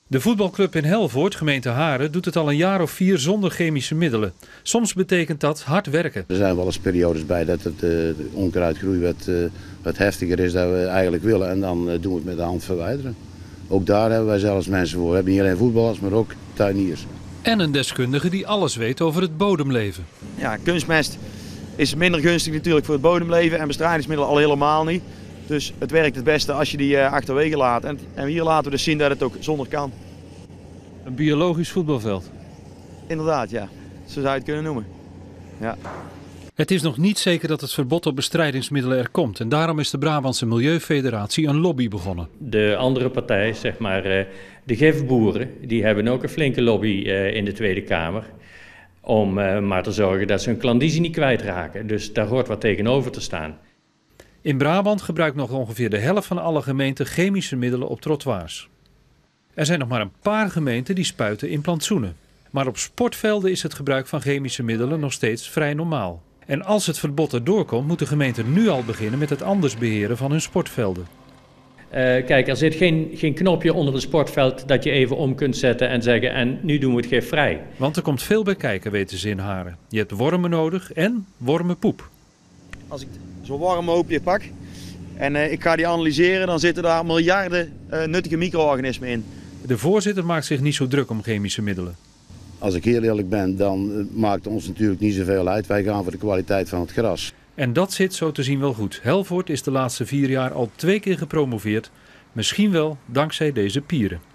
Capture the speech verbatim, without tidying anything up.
De voetbalclub in Helvoort, gemeente Haren, doet het al een jaar of vier zonder chemische middelen. Soms betekent dat hard werken. Er zijn wel eens periodes bij dat het, uh, de onkruidgroei wat, uh, wat heftiger is dan we eigenlijk willen. En dan uh, doen we het met de hand verwijderen. Ook daar hebben wij zelfs mensen voor. We hebben niet alleen voetballers, maar ook tuiniers. En een deskundige die alles weet over het bodemleven. Ja, kunstmest is minder gunstig natuurlijk voor het bodemleven en bestrijdingsmiddelen al helemaal niet. Dus het werkt het beste als je die uh, achterwege laat. En, en hier laten we dus zien dat het ook zonder kan. Een biologisch voetbalveld. Inderdaad, ja. Zo zou je het kunnen noemen. Ja. Het is nog niet zeker dat het verbod op bestrijdingsmiddelen er komt. En daarom is de Brabantse Milieufederatie een lobby begonnen. De andere partij, zeg maar de gifboeren, die hebben ook een flinke lobby in de Tweede Kamer. Om maar te zorgen dat ze hun klandizie niet kwijtraken. Dus daar hoort wat tegenover te staan. In Brabant gebruikt nog ongeveer de helft van alle gemeenten chemische middelen op trottoirs. Er zijn nog maar een paar gemeenten die spuiten in plantsoenen. Maar op sportvelden is het gebruik van chemische middelen nog steeds vrij normaal. En als het verbod erdoor komt, moet de gemeente nu al beginnen met het anders beheren van hun sportvelden. Uh, kijk, er zit geen, geen knopje onder het sportveld dat je even om kunt zetten en zeggen en nu doen we het gifvrij. Want er komt veel bij kijken, weten ze in Haren. Je hebt wormen nodig en wormenpoep. Als ik zo'n wormenhoopje pak en uh, ik ga die analyseren, dan zitten daar miljarden uh, nuttige micro-organismen in. De voorzitter maakt zich niet zo druk om chemische middelen. Als ik heel eerlijk ben, dan maakt het ons natuurlijk niet zoveel uit. Wij gaan voor de kwaliteit van het gras. En dat zit zo te zien wel goed. Helvoort is de laatste vier jaar al twee keer gepromoveerd. Misschien wel dankzij deze pieren.